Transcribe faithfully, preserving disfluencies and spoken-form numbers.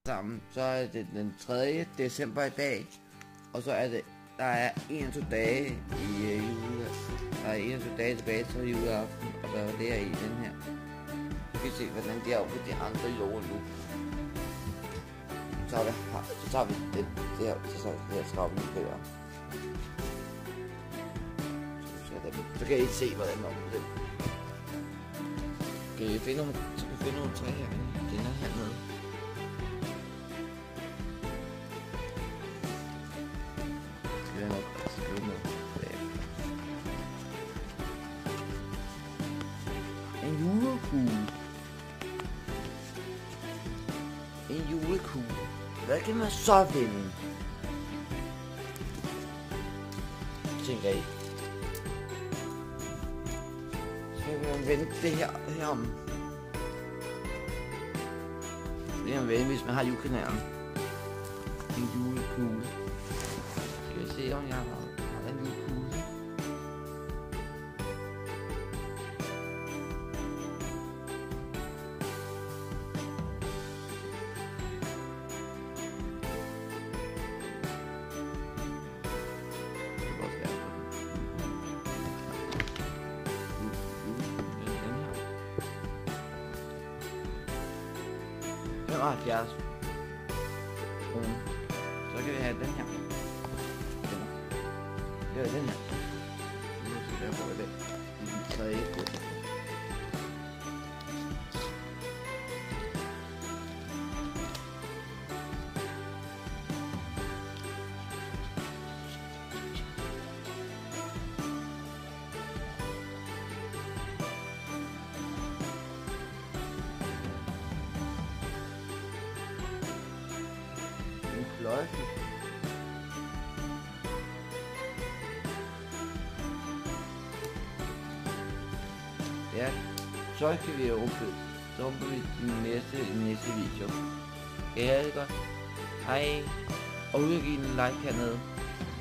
sammen, så er det den tredje december i dag, og så er det, der er enogtyve dage i uh, jule, der er enogtyve dage tilbage til juleaften, og så er det i den her. Vi kan se, hvordan de er oppe de andre jule nu. Så tager vi, så tager vi det, det her, så tager vi det her skraben i kører. Så kan I se, hvordan man oppe det. Kan I finde nogle, så kan I finde nogle træ herinde, den er hernede. En julekugle. En julekugle. Hvad kan man så vinde? Tænker I. Så kan man vende det her herom. Det kan man vende, hvis man har julekanalen. En julekugle. Skal vi se, om jeg har, har en julekugle. femoghalvfjerds kroner. Så kan vi have den her. Det er den her. Nu skal jeg prøve det. Den tredje. Fløjte. Ja, så kan vi åbne. Så åbner vi den næste, næste video. Kan I have det godt? Hej. Og udgiv en like hernede.